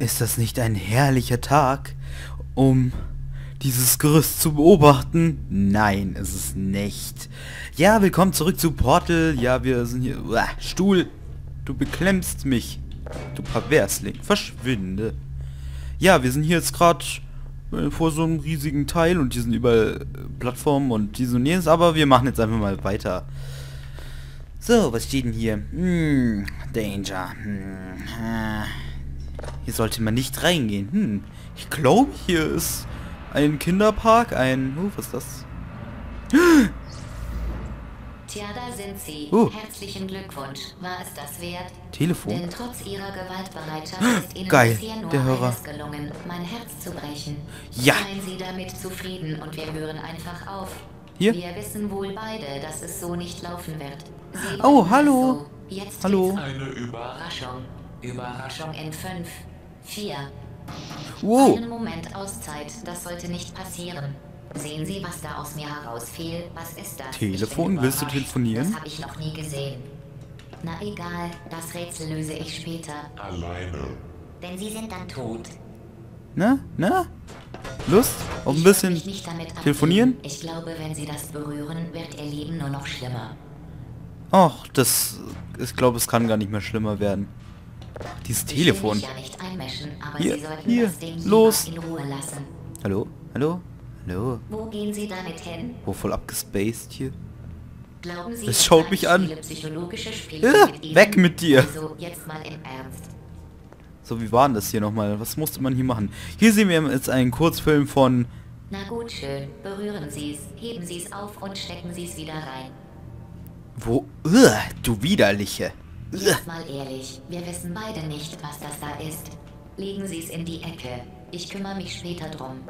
Ist das nicht ein herrlicher Tag, um dieses Gerüst zu beobachten? Nein, ist es nicht. Ja, willkommen zurück zu Portal. Ja, wir sind hier... Uah, Stuhl, du beklemmst mich. Du Perversling, verschwinde. Ja, wir sind hier jetzt gerade vor so einem riesigen Teil und hier sind überall Plattformen und dies und jenes, aber wir machen jetzt einfach mal weiter. So, was steht denn hier? Danger. Hier sollte man nicht reingehen. Ich glaube, hier ist ein Kinderpark, was ist das? Tja, da sind Sie. Herzlichen Glückwunsch. War es das wert? Telefon? Denn trotz Ihrer Gewaltbereitschaft ist Ihnen Geil, bisher nur der Hörer. eines gelungen, mein Herz zu brechen. Ja. Seien Sie damit zufrieden und wir hören einfach auf. Hier? Wir wissen wohl beide, dass es so nicht laufen wird. Sie Oh, wollen hallo. es so. Jetzt Hallo. geht's eine Überraschung. Überraschung in 5, 4. Wow. Einen Moment Auszeit, das sollte nicht passieren. Sehen Sie, was da aus mir herausfiel? Was ist das? Telefon? Ich bin Willst du überrascht. telefonieren? Das habe ich noch nie gesehen. Na egal, das Rätsel löse ich später. Alleine. Denn Sie sind dann tot. Na? Lust? Auf ein Ich bisschen werde mich nicht damit abgeben. telefonieren? Ich glaube, wenn Sie das berühren, wird Ihr Leben nur noch schlimmer. Ach, ich glaube, es kann gar nicht mehr schlimmer werden. Dieses Ich will Telefon. mich ja nicht einmischen, aber Hier, Sie sollten hier, das Ding los. lieber in Ruhe lassen. Hallo? Wo gehen Sie damit hin? Wo voll abgespaced hier? Glauben Sie, Es ich schaut sage mich an. viele psychologische Spiele Ja, mit Ihnen? weg mit dir. Also, jetzt mal im Ernst. So, wie war denn das hier nochmal? Was musste man hier machen? Hier sehen wir jetzt einen Kurzfilm von... Na gut, schön. Berühren Sie es, heben Sie es auf und stecken Sie es wieder rein. Wo? Du Widerliche. Jetzt mal ehrlich, wir wissen beide nicht, was das da ist. Legen Sie es in die Ecke. Ich kümmere mich später drum.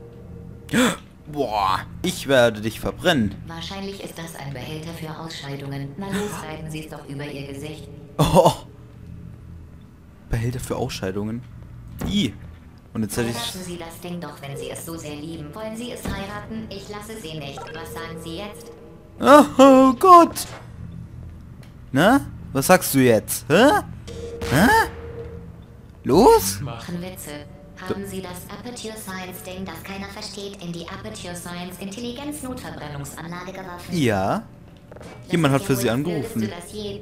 Boah, ich werde dich verbrennen. Wahrscheinlich ist das ein Behälter für Ausscheidungen. Na los, reiben Sie es doch über Ihr Gesicht. Oh. Behälter für Ausscheidungen. Und jetzt hätte ich... Lassen Sie das Ding doch, wenn Sie es so sehr lieben. Wollen Sie es heiraten? Ich lasse Sie nicht. Was sagen Sie jetzt? Oh Gott. Na? Was sagst du jetzt? Hä? Los? Machen Witze. Haben Sie das Aperture Science Ding, das keiner versteht, in die Aperture Science Intelligenznotverbrennungsanlage geworfen? Ja. Jemand hat für sie Das angerufen. Schnellste, das je-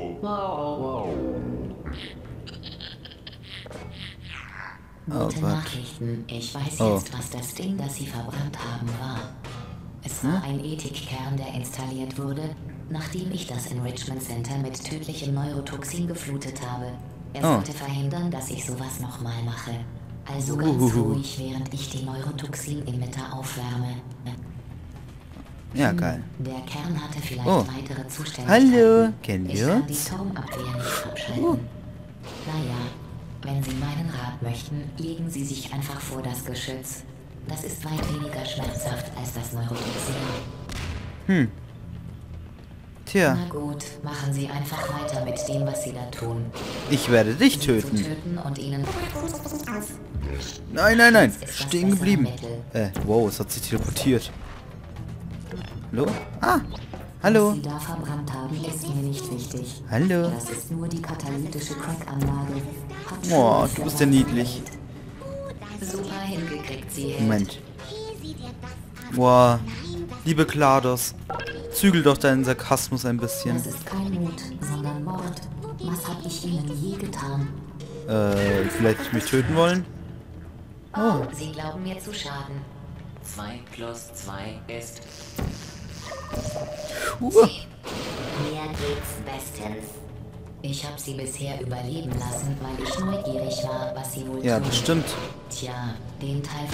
Oh Gute Gott. Nachrichten. Ich weiß Oh. jetzt, was das Ding, das Sie verbrannt haben, war. Es war ein Ethikkern, der installiert wurde, nachdem ich das Enrichment Center mit tödlichem Neurotoxin geflutet habe. Er sollte verhindern, dass ich sowas nochmal mache. Also ganz ruhig, während ich die Neurotoxin-Emitter aufwärme. Ja, geil. Der Kern hatte vielleicht Oh. weitere Zuständigkeiten. Hallo, kennen Ich wir kann die uns? Turmabwehr nicht abschalten. Naja, wenn Sie meinen Rat möchten, legen Sie sich einfach vor das Geschütz. Das ist weit weniger schmerzhaft als das Neurotoxin. Tja, Na gut, machen Sie einfach weiter mit dem, was Sie da tun. ich werde dich Sie zu töten. töten und Ihnen... Nein. Ist das Stehen bessere geblieben. Mittel. Wow, es hat sich teleportiert. Hallo? Was Hallo. Sie da verbrannt haben, ist mir nicht wichtig. Hallo. Das ist nur die katalytische Crack-Anlage. Hat Oh, schon du bist ja niedlich. Super hingekriegt, Sie Held. Moment. Boah, liebe Klados, zügel doch deinen Sarkasmus ein bisschen. Das ist kein Mut, sondern Mord. Was hab ich Ihnen je getan? Vielleicht mich töten wollen? Oh, Sie glauben mir zu schaden. 2 plus 2 ist... Uh, Mir geht's bestens. Ich habe Sie bisher überleben lassen, weil ich neugierig war, was Sie wohl ja, tun. das stimmt. Tja, den Teil...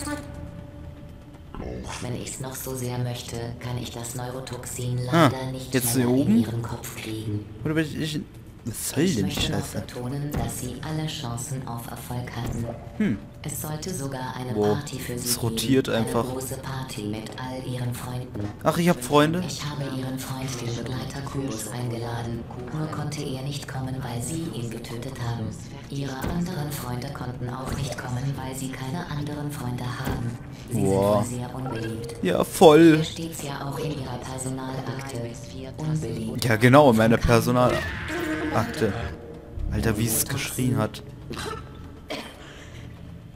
Wenn ich's noch so sehr möchte, kann ich das Neurotoxin leider nicht jetzt schneller hier oben? in Ihren Kopf kriegen. Oder bin ich... Was soll Ich denn die möchte noch Scheiße? betonen, dass Sie alle Chancen auf Erfolg hatten. Es sollte sogar eine Wow, Party für Sie es rotiert geben. einfach. Eine große Party mit all Ihren Freunden. Ach, ich hab Freunde? Ich habe Ihren Freund, den Begleiter Kubus, eingeladen. Nur konnte er nicht kommen, weil Sie ihn getötet haben. Ihre anderen Freunde konnten auch nicht kommen, weil sie keine anderen Freunde haben. Sie Wow. sind wohl sehr unbeliebt. Ja, Hier voll. steht's ja auch in Ihrer Personalakte. Unbeliebt. Ja, genau, in meiner Personalakte. Alter, wie es geschrien hat.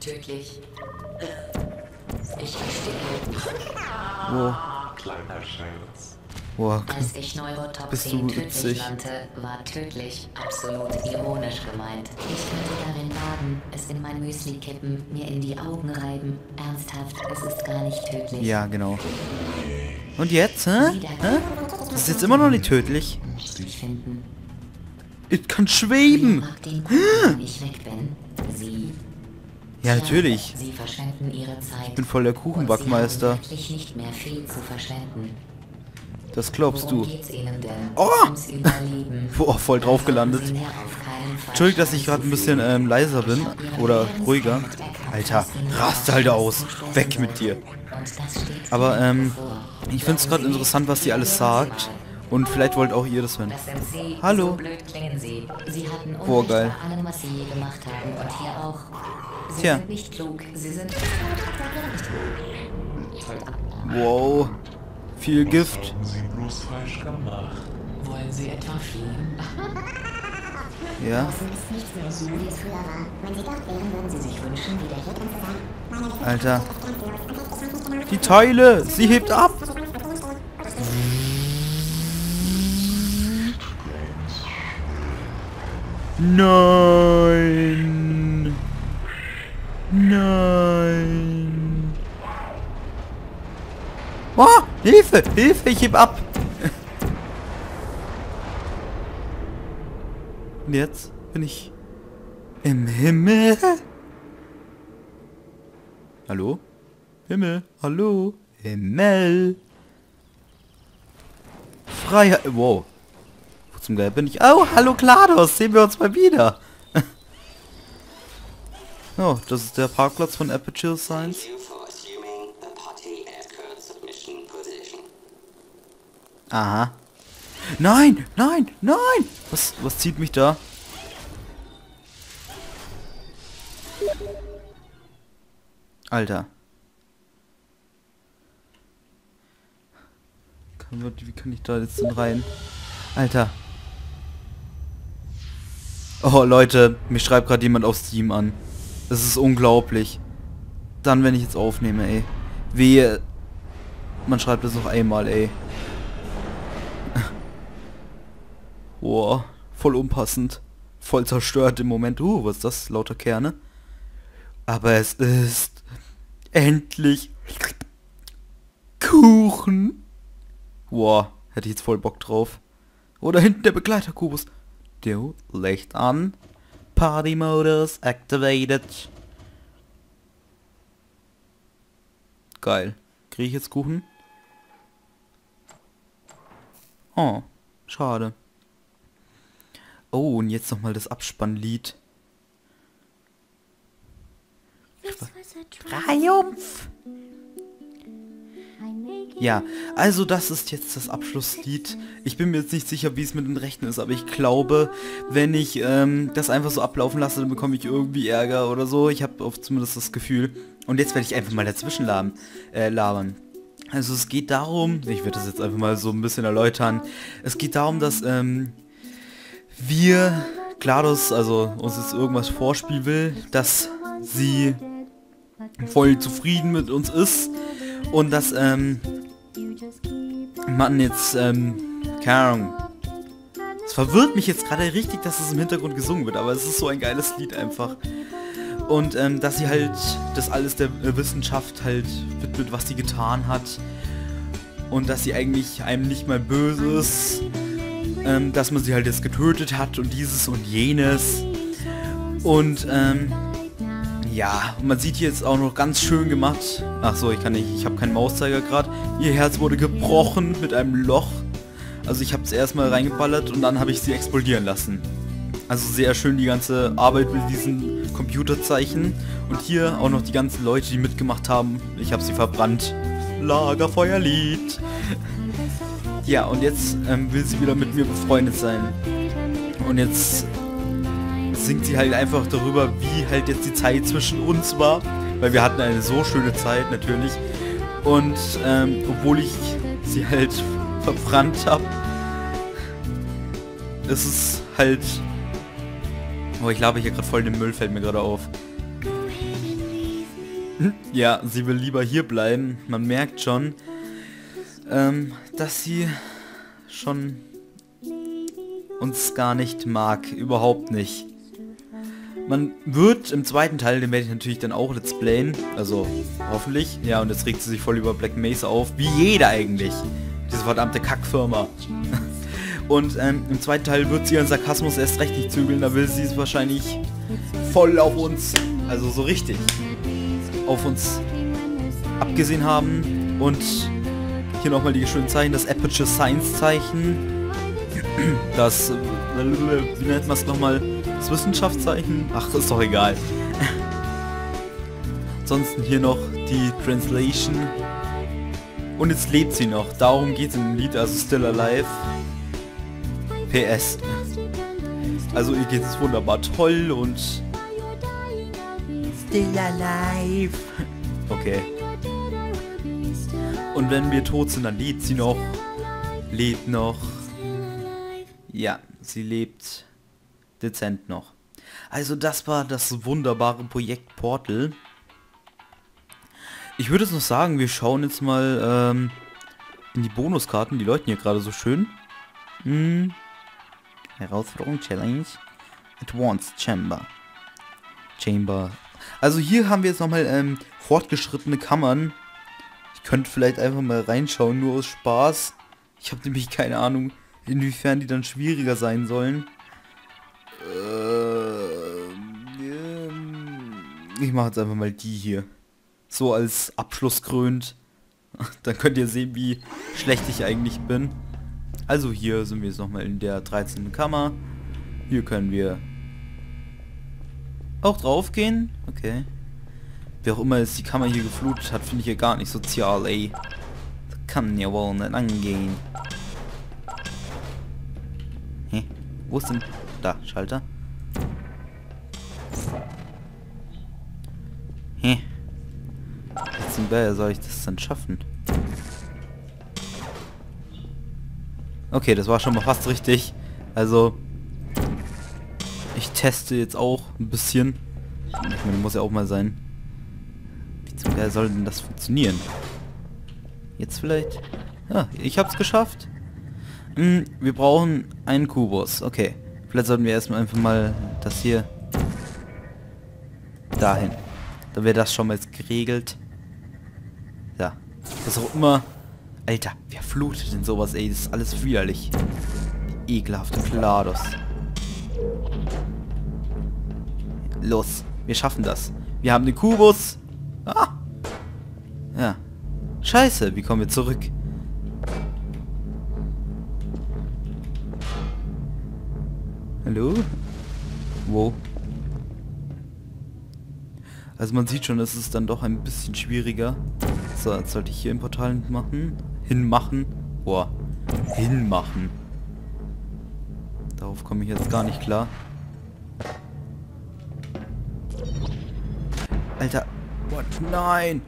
tödlich. Ich ersticke. Wo? Kleiner Scherz. Boah, Als ich Bist Neurotoxin du tödlich witzig. nannte, war tödlich absolut ironisch gemeint. Ich könnte darin baden, es in mein Müsli kippen, mir in die Augen reiben. Ernsthaft, es ist gar nicht tödlich. ja, genau. Und jetzt, hä? Hä? Das ist jetzt immer noch nicht tödlich. Wichtig finden. Es kann Wer schweben. mag den Kuchen, wenn ich weg bin? Sie. Ja, natürlich. Sie verschwenden ihre Zeit. Ich bin voll der Kuchenbackmeister. Und sie haben wirklich nicht mehr viel zu verschwenden. Das glaubst Worum du. geht's Ihnen denn? Oh! Ums Überleben. Boah, voll drauf gelandet. Sie mir auf keinen Fall Entschuldigung, dass ich gerade ein bisschen leiser bin. Oder ruhiger. Alter, raste halt aus. Weg mit dir. Und das steht Aber, Ihnen bevor. ich finde es gerade interessant, was sie alles sagt. Und vielleicht wollt auch ihr das hören. Das sind Sie. Hallo. So blöd klingen Sie. Sie hatten Boah, Unrecht geil. bei allem, was Sie je gemacht haben. Und hier auch. Sie Tja. sind nicht klug. Sie sind... Wow. Viel Gift. Haben Sie bloß falsch gemacht. Wollen Sie etwa fliehen? Ja. ist nichts mehr so, wie es früher war. Wenn Sie dort wären, würden Sie sich wünschen, wieder hier drin zu sein. Alter. Die Teile. Sie hebt ab. Nein. Nein. Oh, Hilfe, Hilfe, ich heb ab. Und jetzt bin ich im Himmel. Hallo? Himmel, hallo? Himmel. Freiheit. Wow. Wo zum Geil bin ich? Oh, hallo GLaDOS, sehen wir uns mal wieder. Oh, das ist der Parkplatz von Aperture Science. Thank you for assuming the party as current submission position. Aha. Nein, nein, nein! Was zieht mich da? Alter. Wie kann ich da jetzt denn rein? Alter. Oh, Leute, mich schreibt gerade jemand auf Steam an. Das ist unglaublich. Dann, wenn ich jetzt aufnehme, ey. Wehe. Man schreibt das noch einmal, ey. Boah, voll unpassend. Voll zerstört im Moment. Was ist das? Lauter Kerne. Aber es ist endlich Kuchen. Boah, hätte ich jetzt voll Bock drauf. Oder hinten der Begleiterkubus. Der Licht an. Party Modus activated. Geil. Kriege ich jetzt Kuchen? Oh, schade. Oh, und jetzt nochmal das Abspannlied. Triumph! Ja, also das ist jetzt das Abschlusslied. Ich bin mir jetzt nicht sicher, wie es mit den Rechten ist, aber ich glaube, wenn ich das einfach so ablaufen lasse, dann bekomme ich irgendwie Ärger oder so. Ich habe zumindest das Gefühl. Und jetzt werde ich einfach mal dazwischen labern. Also es geht darum, ich werde das jetzt einfach mal so ein bisschen erläutern. Es geht darum, dass wir, GLaDOS, also uns jetzt irgendwas vorspielen will, dass sie voll zufrieden mit uns ist und dass man jetzt, keine Ahnung, es verwirrt mich jetzt gerade richtig, dass es im Hintergrund gesungen wird, aber es ist so ein geiles Lied einfach. Und dass sie halt das alles der Wissenschaft halt widmet, was sie getan hat. Und dass sie eigentlich einem nicht mal böse ist. Dass man sie halt jetzt getötet hat und dieses und jenes. Und ja, man sieht hier jetzt auch noch ganz schön gemacht. Ach so, ich habe keinen Mauszeiger gerade. Ihr Herz wurde gebrochen mit einem Loch. Also ich habe es erstmal reingeballert und dann habe ich sie explodieren lassen. Also sehr schön die ganze Arbeit mit diesen Computerzeichen. Und hier auch noch die ganzen Leute, die mitgemacht haben. Ich habe sie verbrannt. Lagerfeuerlied. Ja, und jetzt will sie wieder mit mir befreundet sein. Und jetzt singt sie halt einfach darüber, wie halt jetzt die Zeit zwischen uns war. Weil wir hatten eine so schöne Zeit natürlich. Und obwohl ich sie halt verbrannt habe, ist es halt... Oh, ich labe hier gerade voll den Müll, fällt mir gerade auf. Ja, sie will lieber hier bleiben. Man merkt schon, dass sie schon uns gar nicht mag. Überhaupt nicht. Man wird im zweiten Teil, den werde ich natürlich dann auch let's playen. Also, hoffentlich. Ja, und jetzt regt sie sich voll über Black Mesa auf. Wie jeder eigentlich. Diese verdammte Kackfirma. Und im zweiten Teil wird sie ihren Sarkasmus erst recht nicht zügeln. Da will sie es wahrscheinlich voll auf uns, also so richtig, auf uns abgesehen haben. Und hier nochmal die schönen Zeichen. Das Aperture Science Zeichen. Das, wie nennt man es nochmal? Das Wissenschaftszeichen? Ach, ist doch egal. Ansonsten hier noch die Translation. Und jetzt lebt sie noch. Darum geht es in dem Lied, also Still Alive. PS. Also ihr geht es wunderbar toll und... Still Alive. Okay. Und wenn wir tot sind, dann lebt sie noch. Lebt noch. Ja, sie lebt dezent noch. Also das war das wunderbare Projekt Portal. Ich würde jetzt noch sagen, wir schauen jetzt mal in die Bonuskarten. Die leuchten hier gerade so schön. Herausforderung, Challenge, Advanced Chamber. Also hier haben wir jetzt nochmal fortgeschrittene Kammern. Ich könnte vielleicht einfach mal reinschauen, nur aus Spaß. Ich habe nämlich keine Ahnung, inwiefern die dann schwieriger sein sollen. Ich mache jetzt einfach mal die hier. So als Abschluss krönt. Dann könnt ihr sehen, wie schlecht ich eigentlich bin. Also hier sind wir jetzt nochmal in der 13. Kammer. Hier können wir auch drauf gehen. Okay. Wer auch immer jetzt die Kammer hier geflutet hat, finde ich hier gar nicht sozial, ey. Das kann ja wohl nicht angehen. Hä? Wo ist denn... Da, Schalter. Hä? Jetzt in Bär soll ich das dann schaffen? Okay, das war schon mal fast richtig. Also, ich teste jetzt auch ein bisschen. Ich meine, muss ja auch mal sein. Wie zum Geier soll denn das funktionieren? Jetzt vielleicht? Ja, ich hab's geschafft. Wir brauchen einen Kubus. Okay. Vielleicht sollten wir erstmal einfach mal das hier dahin. Dann wäre das schon mal jetzt geregelt. Ja. Was auch immer. Alter, wer flutet denn sowas, ey? Das ist alles widerlich. Die ekelhafte GLaDOS. Los, wir schaffen das. Wir haben den Kubus. Ah. Ja. Scheiße, wie kommen wir zurück? Hallo? Wow. Also man sieht schon, es ist dann doch ein bisschen schwieriger. So, jetzt sollte ich hier im Portal hinmachen. Boah. Hinmachen. Darauf komme ich jetzt gar nicht klar. Alter. What? Nein!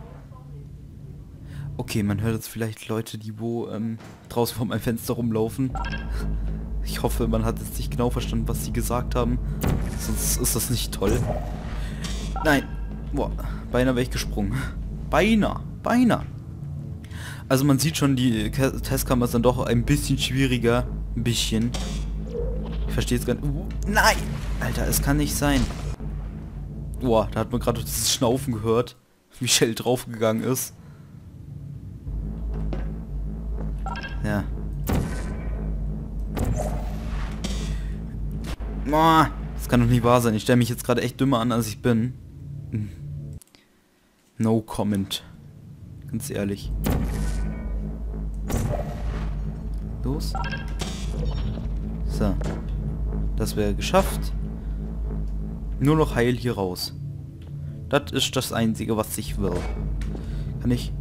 Okay, man hört jetzt vielleicht Leute, die draußen vor meinem Fenster rumlaufen. Ich hoffe, man hat jetzt nicht genau verstanden, was sie gesagt haben. Sonst ist das nicht toll. Nein. Boah, beinahe wäre ich gesprungen. Beinahe. Also man sieht schon, die Testkammer ist dann doch ein bisschen schwieriger. Ein bisschen. Ich verstehe es gar nicht. Nein! Alter, es kann nicht sein. Boah, da hat man gerade dieses Schnaufen gehört. Wie Shell draufgegangen ist. Ja. Boah, das kann doch nicht wahr sein. Ich stelle mich jetzt gerade echt dümmer an, als ich bin. No comment. Ganz ehrlich. Los. So. Das wäre geschafft. Nur noch heil hier raus. Das ist das Einzige, was ich will. Kann ich...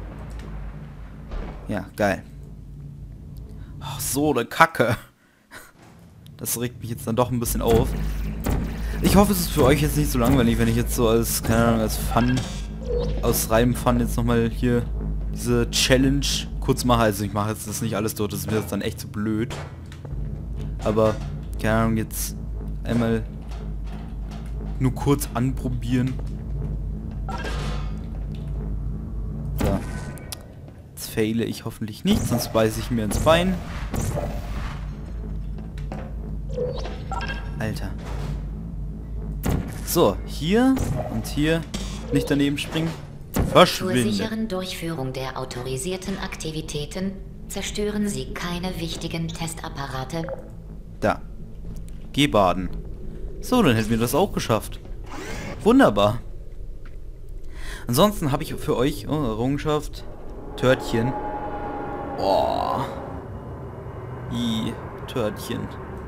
Ja, geil. Ach so, eine Kacke. Das regt mich jetzt dann doch ein bisschen auf. Ich hoffe, es ist für euch jetzt nicht so langweilig, wenn ich jetzt so als, keine Ahnung, als Fun, aus reinem Fun jetzt nochmal hier diese Challenge kurz mache. Also ich mache jetzt das nicht alles dort, das ist mir jetzt dann echt zu blöd. Aber, keine Ahnung, jetzt einmal nur kurz anprobieren. faile ich hoffentlich nicht, sonst beiße ich mir ins Bein. Alter. So, hier und hier nicht daneben springen. Zur Verschwinde. sicheren Durchführung der autorisierten Aktivitäten zerstören Sie keine wichtigen Testapparate. Da. Geh baden. So, dann hätten wir das auch geschafft. Wunderbar. Ansonsten habe ich für euch Errungenschaft Törtchen. Oh. Törtchen.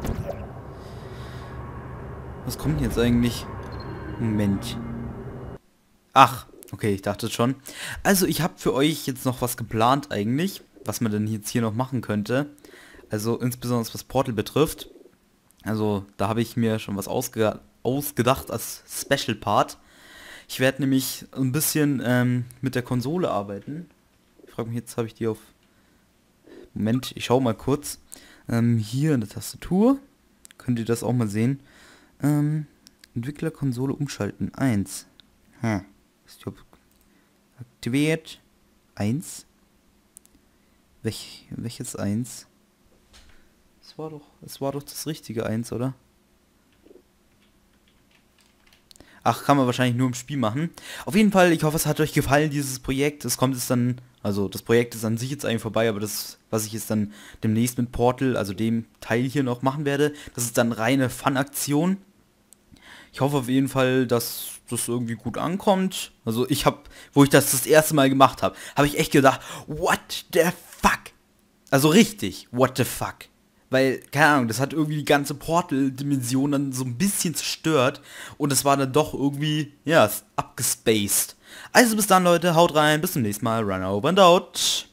Was kommt denn jetzt eigentlich? Moment. Ach, okay, ich dachte schon. Also ich habe für euch jetzt noch was geplant eigentlich, was man denn jetzt hier noch machen könnte. Also insbesondere was Portal betrifft. Also da habe ich mir schon was ausgedacht als Special Part. Ich werde nämlich ein bisschen mit der Konsole arbeiten. Ich frage mich jetzt, habe ich die auf... Moment, ich schaue mal kurz. Hier in der Tastatur. Könnt ihr das auch mal sehen. Entwicklerkonsole umschalten. 1. Aktiviert. 1. Welches 1? Es war doch das richtige 1, oder? Ach, kann man wahrscheinlich nur im Spiel machen. Auf jeden Fall, ich hoffe, es hat euch gefallen, dieses Projekt. Es kommt jetzt dann, also das Projekt ist an sich jetzt eigentlich vorbei, aber das, was ich jetzt dann demnächst mit Portal, also dem Teil hier noch machen werde, das ist dann reine Fun-Aktion. Ich hoffe auf jeden Fall, dass das irgendwie gut ankommt. Also ich habe, wo ich das erste Mal gemacht habe, habe ich echt gedacht, what the fuck? Also richtig, what the fuck? Weil, keine Ahnung, das hat irgendwie die ganze Portal-Dimension dann so ein bisschen zerstört. Und es war dann doch irgendwie, ja, abgespaced. Also bis dann, Leute, haut rein, bis zum nächsten Mal, run over and out.